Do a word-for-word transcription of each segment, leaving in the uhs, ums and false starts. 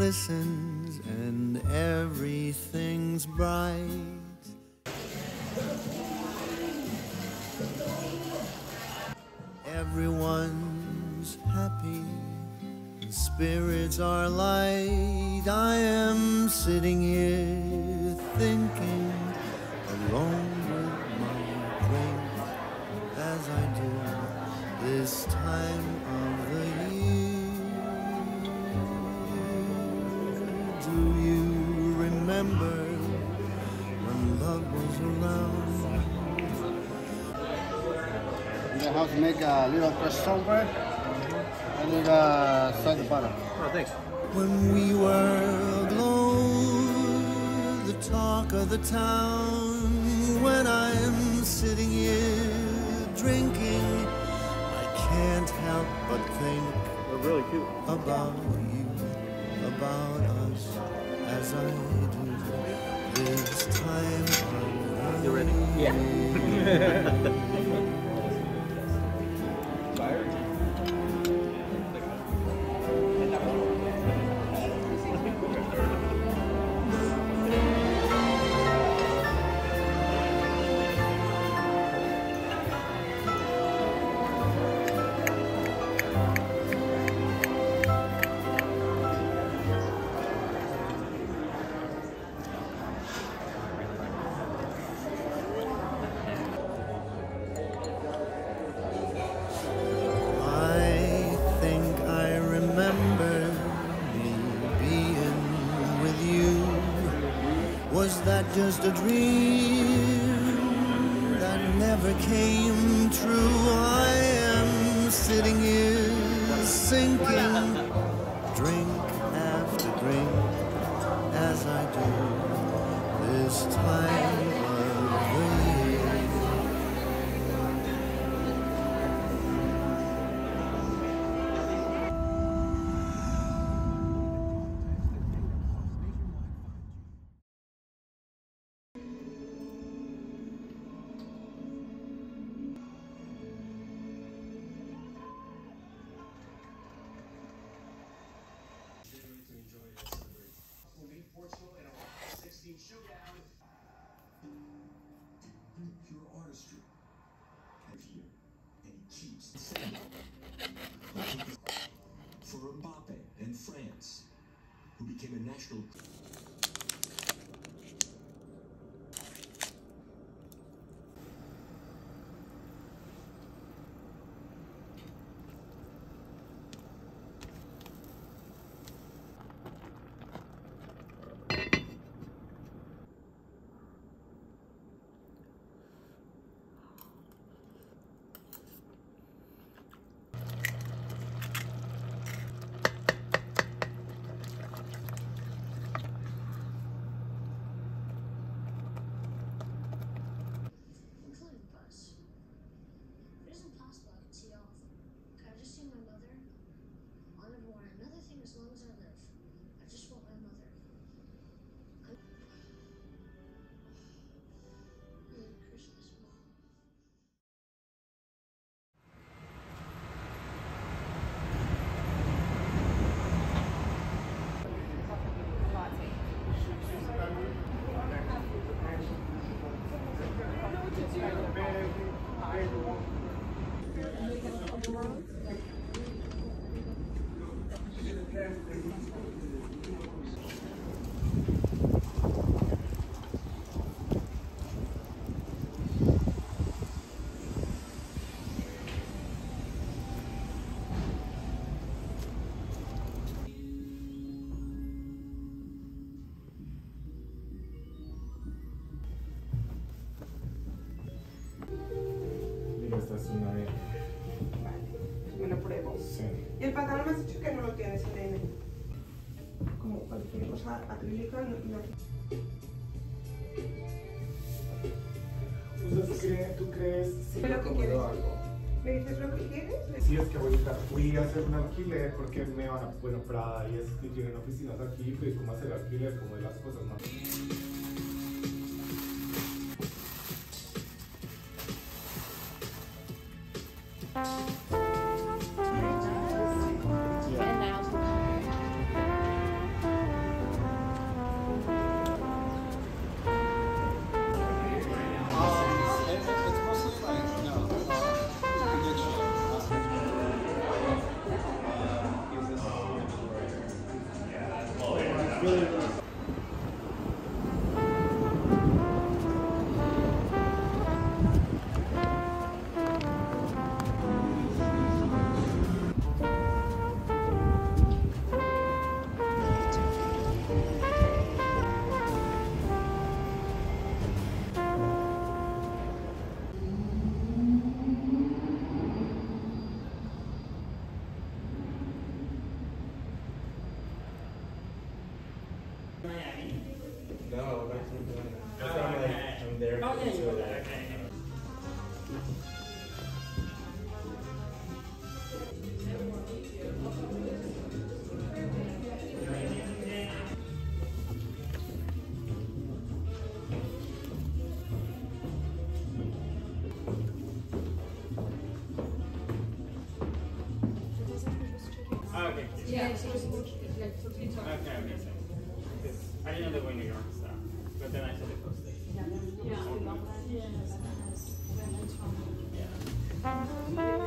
glistens and everything's bright. Everyone's happy and spirits are light. I am sitting here thinking alone with my drink as I do this time of the year. Do you remember when love was around? You know how to make a little fresh software and a little salt and butter. Oh, thanks. When we were aglow, the talk of the town. When I'm sitting here drinking, I can't help but think They're really cute. about you, about us, as I do this time of You ready? year. Yeah. Was that just a dream that never came true? I am sitting here sinking, drink after drink, as I do this time of the year. Pure artistry. Here, and he keeps for Mbappe and France, who became a national. As long as I live, I just want my mother. Merry Christmas, Mom. Esta es una de... Vale, me lo pruebo. Sí. Y el pantalón me has dicho que no lo tienes, Irene. Como cualquier cosa acrílica, no, no. ¿Tú crees? ¿Tú crees si ¿Pero me qué acomodo quieres? algo? ¿Me dices lo que quieres? Sí, es que ahorita fui a hacer un alquiler porque me van a... Bueno, Prada y es que tienen oficinas aquí, fui como a hacer alquiler, como de las cosas más... No, that's not doing it. That's why I'm like, I'm there. Oh, yeah, you okay. Okay. Yeah. Okay, okay. I didn't know they were in New York, so. But then I saw they posted. Yeah. Yeah.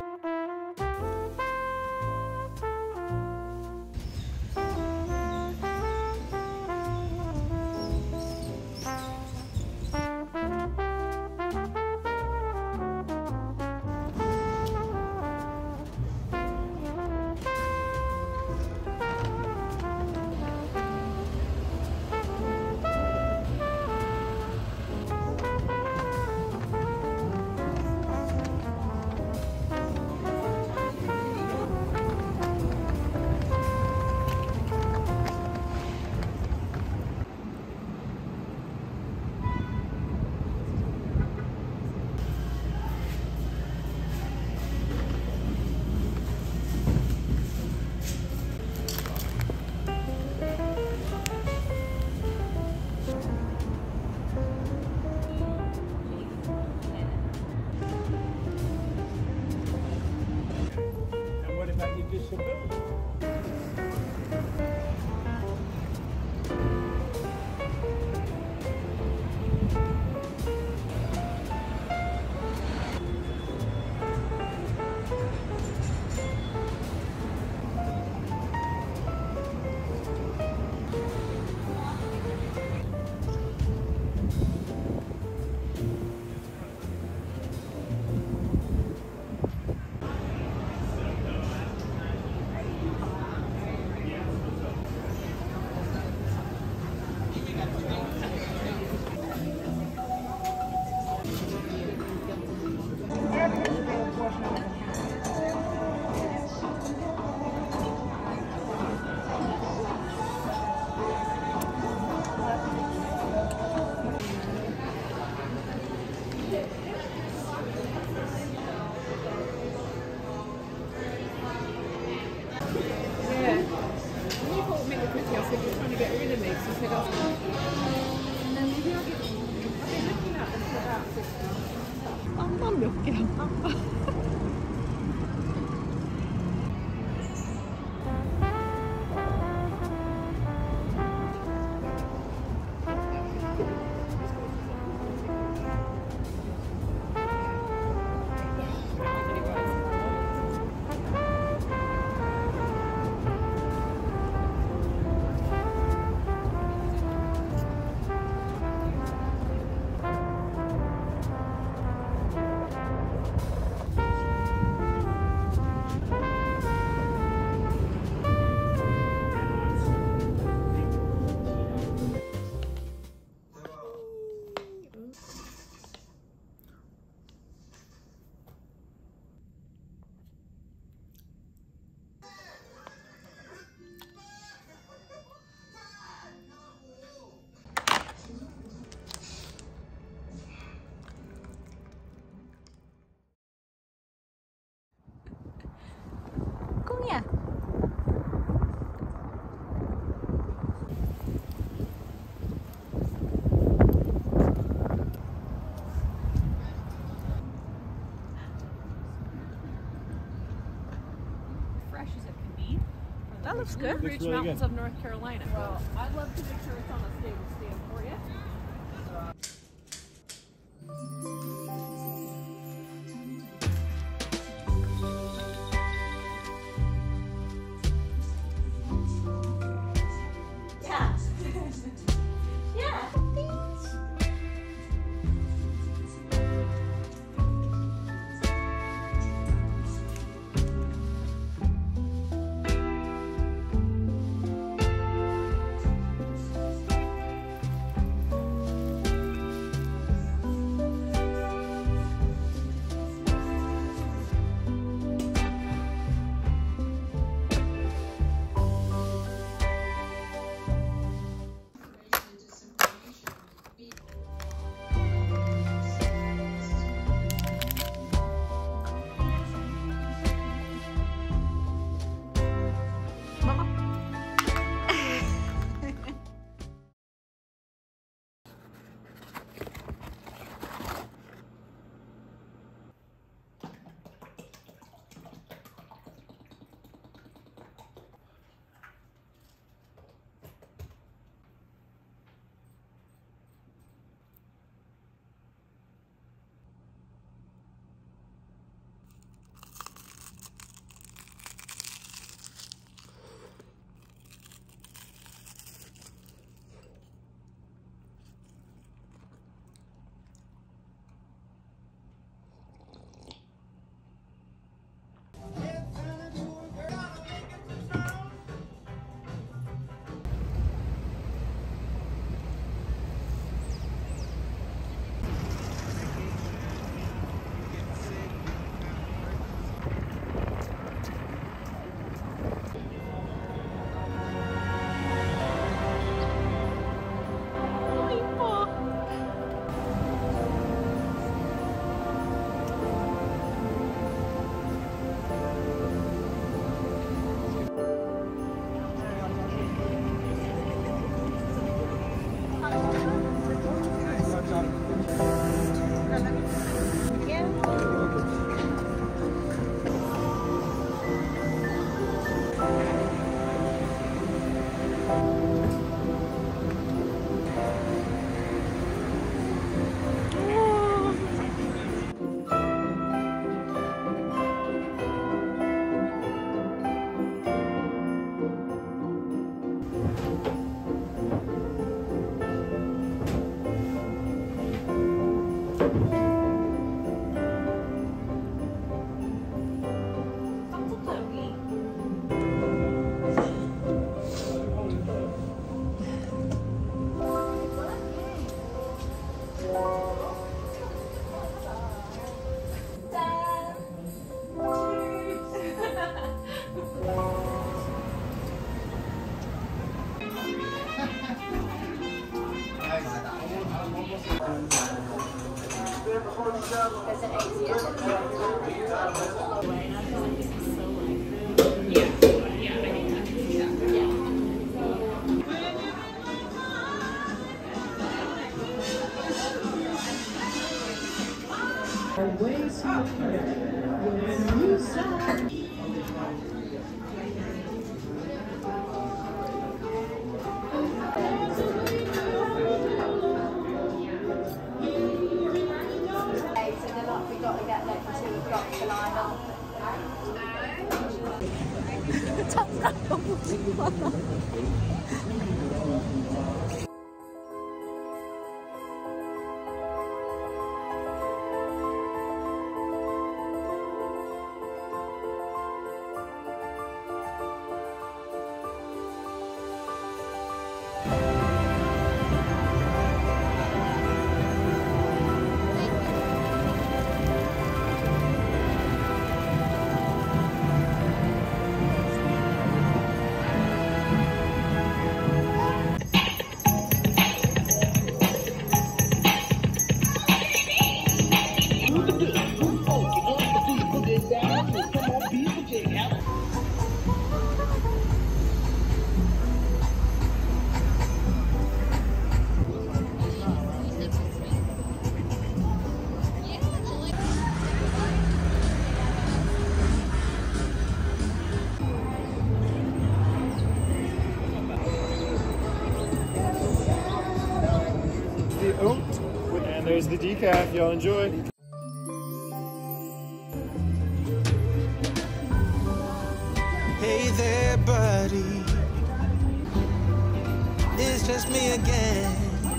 빵만 몇 개야, 빵만. 꽁이야. Fresh as it can be. That looks good. Blue Ridge Looks really Mountains good. of North Carolina. Well, I'd love to make sure it's on a stable stand for you. Yeah, 잠깐 너무 기뻐. And there's the decaf. Y'all enjoy. Hey there, buddy. It's just me again.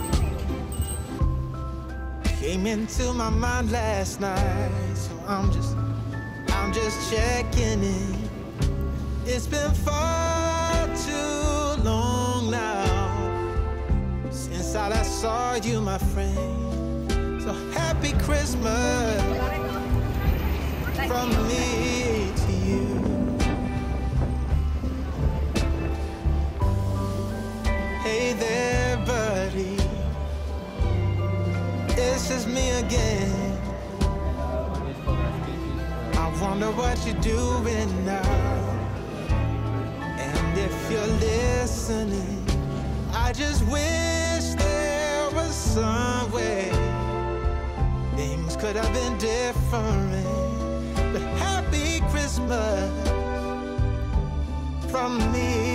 Came into my mind last night, so I'm just, I'm just checking in. It's been far too long now since I last saw you, my friend. So happy Christmas from me to you. Hey there, buddy. It's just me again. I wonder what you're doing now. And if you're listening, I just wish there was some way things could have been different. But happy Christmas from me